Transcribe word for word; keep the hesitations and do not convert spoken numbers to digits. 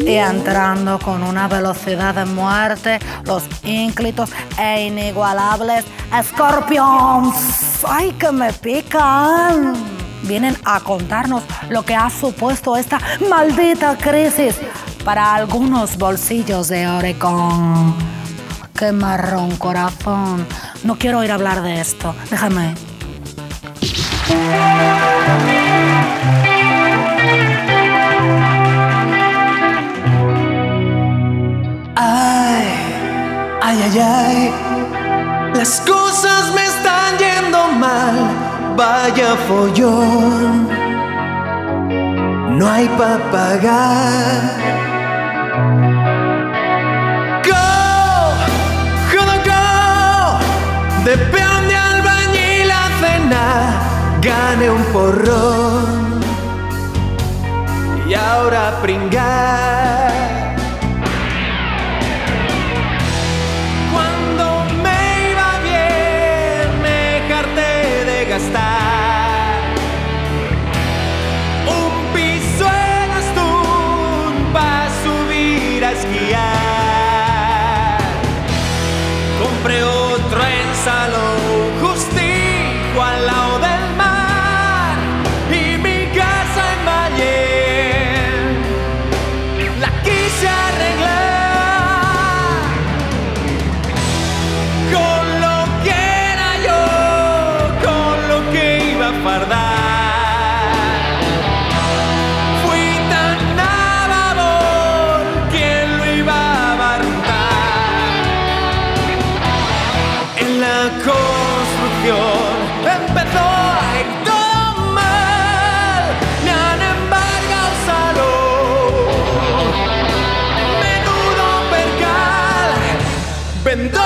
y entrando con una velocidad de muerte los ínclitos e inigualables Scorpions. ¡Ay, que me pican! Vienen a contarnos lo que ha supuesto esta maldita crisis para algunos bolsillos de Oregon. ¡Qué marrón, corazón! No quiero oír hablar de esto. Déjame. Ay, ay, ay, ay. Las cosas me están yendo mal. Vaya follón. No hay pa' pagar. De peón de albañil a cenar, gané un porrón y ahora a pringar. Cuando me iba bien, me harté de gastar un piso en Astún pa' subir a esquiar. Compré otro en Salón, justico al lado del mar, y mi casa en Mayen la quise arreglar con lo que era yo, con lo que iba a fardar. Fui tan navabol, ¿quién lo iba a barruntar? En la construcción empezó a ir todo mal. Me han embargado salón, menudo percal. Vendó